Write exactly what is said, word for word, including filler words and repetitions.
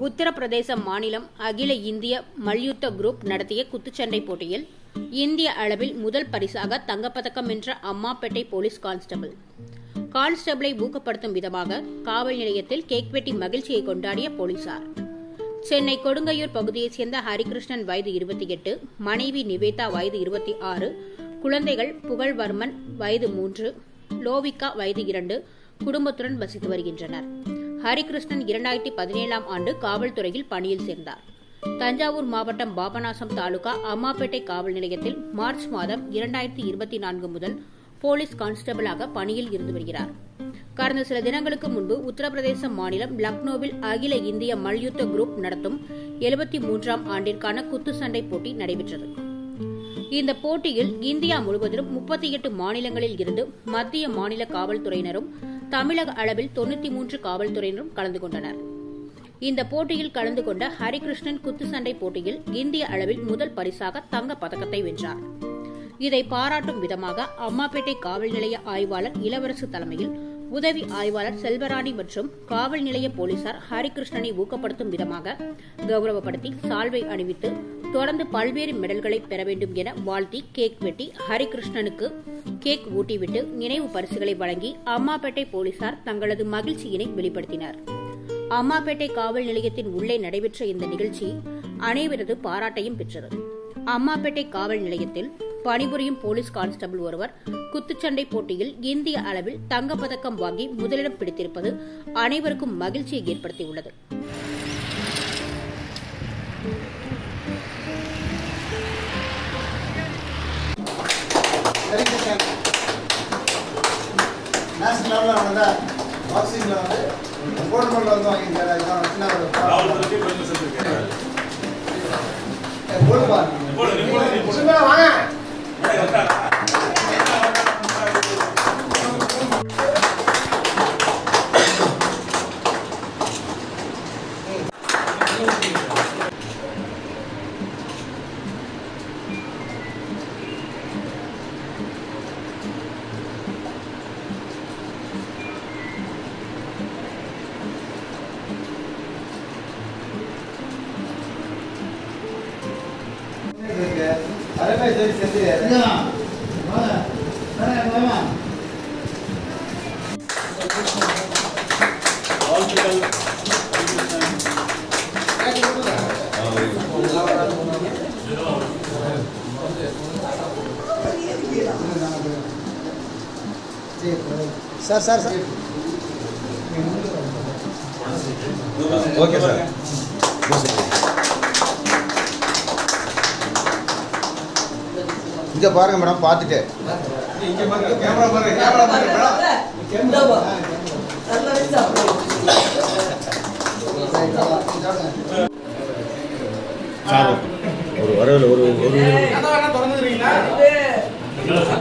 உத்தரப்பிரதேச மாநிலம் அகில இந்திய மல்யுத்த குரூப் நடத்திய குத்துச்சண்டை போட்டியில் இந்திய அளவில் முதல் பரிசாக தங்கப்பதக்கம் வென்ற அம்மாப்பேட்டை போலீஸ் கான்ஸ்டபிள். கான்ஸ்டபிளை ஊக்கப்படுத்தும் விதமாக காவல் நிலையத்தில் கேக் வெட்டி மகிழ்ச்சியை கொண்டாடிய போலீசார். சென்னை கொடுங்கையூர் பகுதியைச் சேர்ந்த ஹரிகிருஷ்ணன் வயது இருபத்தி எட்டு, மனைவி நிவேதா வயது இருபத்தி ஆறு, குழந்தைகள் புகழ்வர்மன் வயது மூன்று, லோவிகா வயது இரண்டு குடும்பத்துடன் வசித்து வருகின்றனர். ஹரிகிருஷ்ணன் இரண்டாயிரத்தி பதினேழாம் ஆண்டு காவல்துறையில் பணியில் சேர்ந்தார். தஞ்சாவூர் மாவட்டம் பாபநாசம் தாலுகா அம்மாப்பேட்டை காவல் நிலையத்தில் மார்ச் மாதம் இரண்டாயிரத்தி இருபத்தி நான்கு முதல் போலீஸ் கான்ஸ்டபிளாக பணியில் இருந்து வருகிறார். கடந்த சில தினங்களுக்கு முன்பு உத்தரப்பிரதேச மாநிலம் லக்னோவில் அகில இந்திய மல்யுத்த குரூப் நடத்தும் எழுபத்தி மூன்றாம் ஆண்டிற்கான குத்துச்சண்டை போட்டி நடைபெற்றது. இந்த போட்டியில் இந்தியா முழுவதிலும் முப்பத்தி எட்டு மாநிலங்களில் இருந்து மத்திய மாநில காவல்துறையினரும் தமிழக அளவில் தொன்னூத்தி மூன்று காவல்துறையினரும் கலந்து கொண்டனர். இந்த போட்டியில் கலந்து கொண்ட ஹரிகிருஷ்ணன் குத்துச்சண்டை போட்டியில் இந்திய அளவில் முதல் பரிசாக தங்க பதக்கத்தை வென்றார். இதை பாராட்டும் விதமாக அம்மாப்பேட்டை காவல் நிலைய ஆய்வாளர் இளவரசு தலைமையில் உதவி ஆய்வாளர் செல்வராணி மற்றும் காவல் நிலைய போலீசார் ஹரிகிருஷ்ணனை ஊக்கப்படுத்தும் விதமாக கௌரவப்படுத்தி சால்வை அணிவித்து தொடர்ந்து பல்வேறு மெடல்களை பெற வேண்டும் என வாழ்த்தி கேக் வெட்டி ஹரிகிருஷ்ணனுக்கு கேக் ஊட்டிவிட்டு நினைவு பரிசுகளை வழங்கி அம்மாப்பேட்டை போலீசார் தங்களது மகிழ்ச்சியினை வெளிப்படுத்தினர். அம்மாப்பேட்டை காவல் நிலையத்தின் உள்ளே நடைபெற்ற இந்த நிகழ்ச்சி அனைவரது பாராட்டையும் பெற்றது. அம்மாப்பேட்டை காவல் நிலையத்தில் பணிபுரியும் போலீஸ் கான்ஸ்டபிள் ஒருவர் குத்துச்சண்டை போட்டியில் இந்திய அளவில் தங்கப்பதக்கம் வாங்கி முதலிடம் பிடித்திருப்பது அனைவருக்கும் மகிழ்ச்சியை ஏற்படுத்தியுள்ளது. अरे भाई जल्दी जल्दी ना वाह अरे मामा all total sir sir sir okay sir இங்க பாருங்க மேடம் பாத்துட்டு இங்க பாருங்க கேமரா பாருங்க கேமரா பாருங்க மேடம் கேமரா நல்ல வெச்சா சார் ஒரு வரல ஒரு ஒரு கதவ என்ன திறந்துறீங்களா